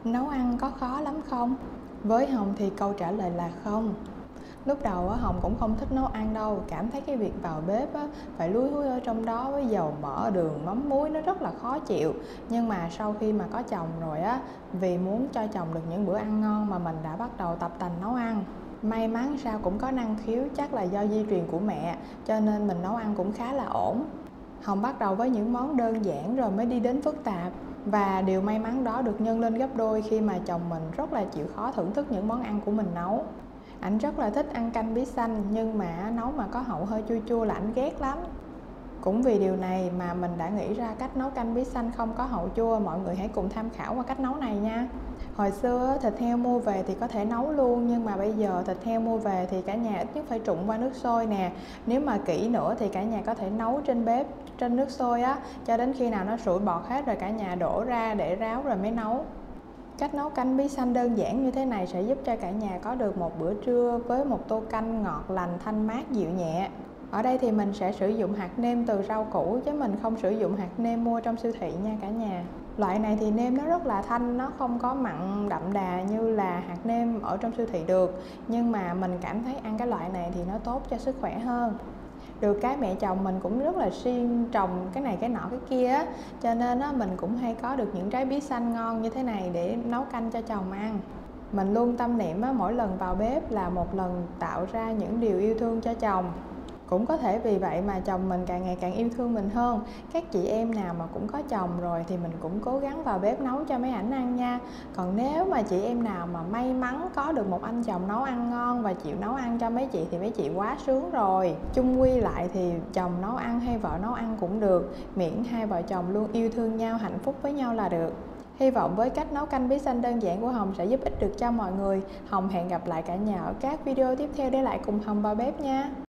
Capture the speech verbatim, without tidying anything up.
Nấu ăn có khó lắm không? Với Hồng thì câu trả lời là không. Lúc đầu á, Hồng cũng không thích nấu ăn đâu, cảm thấy cái việc vào bếp á, phải lúi húi ở trong đó với dầu mỡ, đường, mắm muối nó rất là khó chịu. Nhưng mà sau khi mà có chồng rồi á, vì muốn cho chồng được những bữa ăn ngon mà mình đã bắt đầu tập tành nấu ăn. May mắn sao cũng có năng khiếu, chắc là do di truyền của mẹ, cho nên mình nấu ăn cũng khá là ổn. Hồng bắt đầu với những món đơn giản rồi mới đi đến phức tạp. Và điều may mắn đó được nhân lên gấp đôi khi mà chồng mình rất là chịu khó thưởng thức những món ăn của mình nấu. Ảnh rất là thích ăn canh bí xanh, nhưng mà nấu mà có hậu hơi chua chua là ảnh ghét lắm. Cũng vì điều này mà mình đã nghĩ ra cách nấu canh bí xanh không có hậu chua. Mọi người hãy cùng tham khảo qua cách nấu này nha. Hồi xưa thịt heo mua về thì có thể nấu luôn, nhưng mà bây giờ thịt heo mua về thì cả nhà ít nhất phải trụng qua nước sôi nè. Nếu mà kỹ nữa thì cả nhà có thể nấu trên bếp, trên nước sôi á, cho đến khi nào nó sủi bọt hết rồi cả nhà đổ ra để ráo rồi mới nấu. Cách nấu canh bí xanh đơn giản như thế này sẽ giúp cho cả nhà có được một bữa trưa với một tô canh ngọt lành, thanh mát, dịu nhẹ. Ở đây thì mình sẽ sử dụng hạt nêm từ rau củ, chứ mình không sử dụng hạt nêm mua trong siêu thị nha cả nhà. Loại này thì nêm nó rất là thanh, nó không có mặn đậm đà như là hạt nêm ở trong siêu thị được. Nhưng mà mình cảm thấy ăn cái loại này thì nó tốt cho sức khỏe hơn. Được cái mẹ chồng mình cũng rất là siêng trồng cái này cái nọ cái kia á, cho nên á, mình cũng hay có được những trái bí xanh ngon như thế này để nấu canh cho chồng ăn. Mình luôn tâm niệm á, mỗi lần vào bếp là một lần tạo ra những điều yêu thương cho chồng. Cũng có thể vì vậy mà chồng mình càng ngày càng yêu thương mình hơn. Các chị em nào mà cũng có chồng rồi thì mình cũng cố gắng vào bếp nấu cho mấy ảnh ăn nha. Còn nếu mà chị em nào mà may mắn có được một anh chồng nấu ăn ngon và chịu nấu ăn cho mấy chị thì mấy chị quá sướng rồi. Chung quy lại thì chồng nấu ăn hay vợ nấu ăn cũng được, miễn hai vợ chồng luôn yêu thương nhau, hạnh phúc với nhau là được. Hy vọng với cách nấu canh bí xanh đơn giản của Hồng sẽ giúp ích được cho mọi người. Hồng hẹn gặp lại cả nhà ở các video tiếp theo để lại cùng Hồng vào bếp nha.